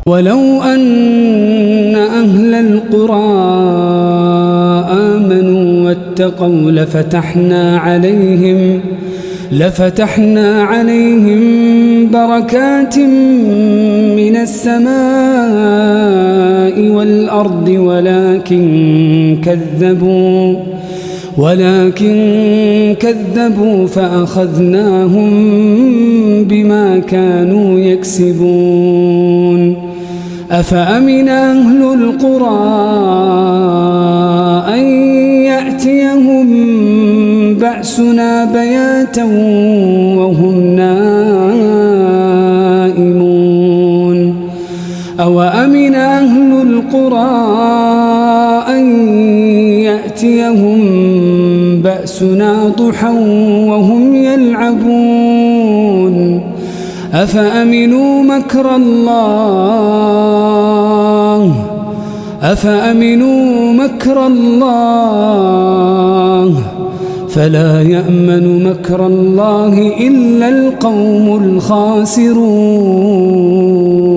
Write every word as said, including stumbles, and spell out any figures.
ولو أن أهل القرى آمنوا واتقوا لفتحنا عليهم لفتحنا عليهم بركات من السماء والأرض ولكن كذبوا ولكن كذبوا فأخذناهم بما كانوا يكسبون. أفأمن أهل القرى أن يأتيهم بأسنا بياتا وهم نائمون أوأمن أهل القرى أن يأتيهم بأسنا ضحى وهم يلعبون أفأمنوا مكر الله أفأمنوا مكر الله فلا يأمن مكر الله إلا القوم الخاسرون.